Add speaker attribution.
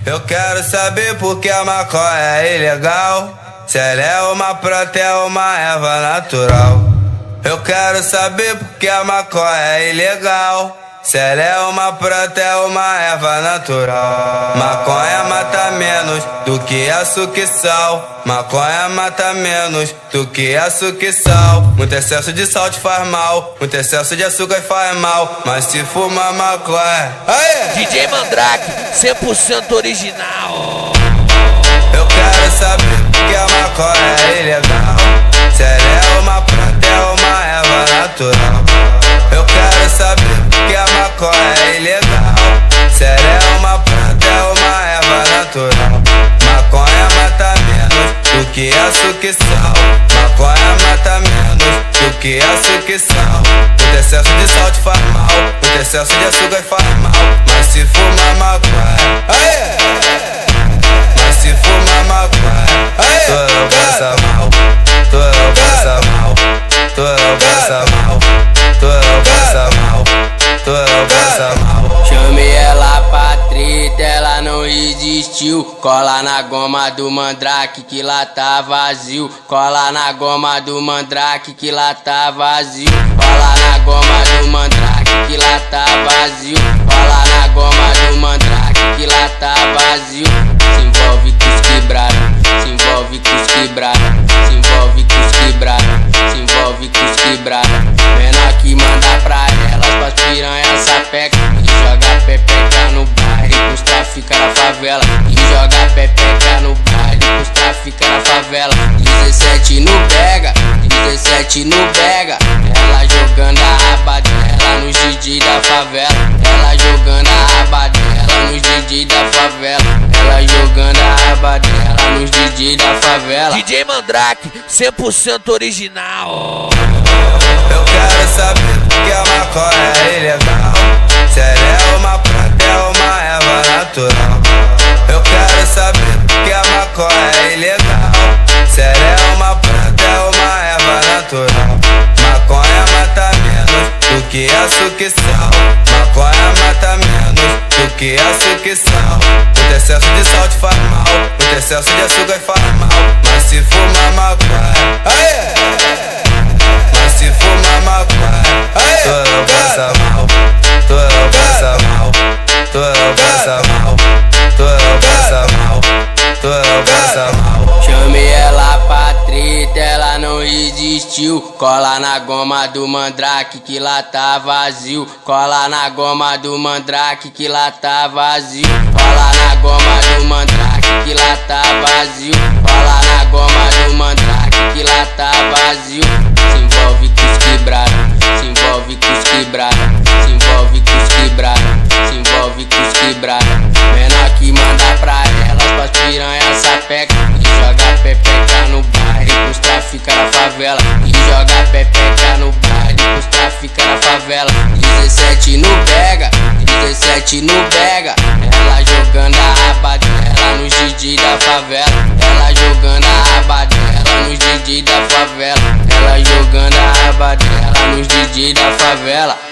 Speaker 1: Eu quero saber por que a maconha é ilegal. Se ela é uma planta, é uma erva natural. Eu quero saber por que a maconha é ilegal. Se ela é uma planta, é uma erva natural. Maconha mata menos do que açúcar e sal. Maconha mata menos do que açúcar e sal. Muito excesso de sal te faz mal, muito excesso de açúcar faz mal. Mas se fuma maconha, aí!
Speaker 2: DJ Mandrake, 100% original.
Speaker 1: Eu quero saber por que a maconha é ilegal. Se ela é uma planta, é uma erva natural. Eu quero saber por que a maconha é ilegal. Se ela é uma planta, é uma erva natural. Maconha mata menos do que açúcar e sal. Maconha mata menos do que açúcar e sal. Muito excesso de sal te faz mal, muito excesso de açúcar faz mal. Mas se fuma maconha, aí! Mas se fuma maconha, aí! Tu não passa mal, tu não passa mal, tu não passa mal, tu não passa mal, tu não passa mal.
Speaker 3: Chamei ela pra treta, ela não resistiu. Cola na goma do Mandrake que lá tá vazio. Cola na goma do Mandrake que lá tá vazio. Cola na goma do Mandrake que lá tá vazio. Cola na goma do Mandrake que lá tá vazio. Se envolve com os quebrada, se envolve com os quebrada, se envolve com os quebrada, se envolve com os quebrada. Menor que manda pra elas, pras piranha sapeca. E joga pepeca no bairro pros trafica na favela. E joga pepeca no bairro pros trafica na favela. 17 no Bega, 17 no Bega. Ela jogando a aba dela nos DJ da favela. Ela jogando a aba dela nos DJ da favela. Ela jogando a aba dela nos DJ da favela.
Speaker 2: DJ Mandrake, 100% original.
Speaker 1: Eu quero saber por que a maconha é ilegal. Se ela é uma planta, é uma erva natural. Eu quero saber por que a maconha é ilegal. Se ela é uma planta, é uma erva natural. Maconha mata menos do que açúcar e sal. Maconha mata menos do que açúcar e sal. Muito excesso de sal te faz mal, muito excesso de açúcar faz mal. Mas se fuma maconha, aí! Mas se fuma maconha, aí! Tu não passa mal, tu não passa mal, tu não passa mal, tu não passa mal, tu não passa mal.
Speaker 3: Chamei ela pra treta, ela não resistiu. Cola na goma do Mandrake que lá tá vazio. Cola na goma do Mandrake que lá tá vazio. Cola na goma do Mandrake que lá tá vazio. Cola na goma do Mandrake que lá tá vazio. Se envolve com os quebrada, se envolve com os quebrada, se envolve com os quebrada, se envolve com os quebrada. Menor que manda pra elas, pras piranha sapeca. E joga pepeca no bairro pros trafica na favela. E joga pepeca no bairro pros trafica na favela. 17 no Bega, 17 no Bega. Ela jogando a aba dela nos DJ da favela. Ela jogando a aba dela nos DJ da favela. Ela jogando a aba dela nos DJ da favela.